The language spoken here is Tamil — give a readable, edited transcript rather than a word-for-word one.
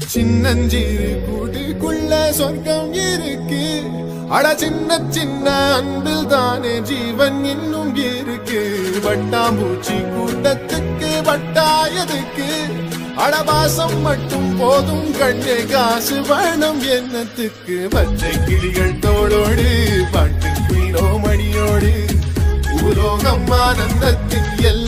சின்னஞ்சிறு கூட்டுக்குள்ள சொர்க்கம் இருக்கு. அட சின்ன சின்ன அன்பில் தானே ஜீவன் இன்னும் இருக்கு. வட்டாம்பூச்சி கூட்டத்துக்கு வட்டாயதுக்கு அடபாசம் மட்டும் போதும் கண்ணே, காசு வேணும் என்னத்துக்கு. பச்சை கிளிகள் தோளோடு பாட்டு குயிலோ மணியோடு பூலோகம் ஆனந்தத்தின் எல்லை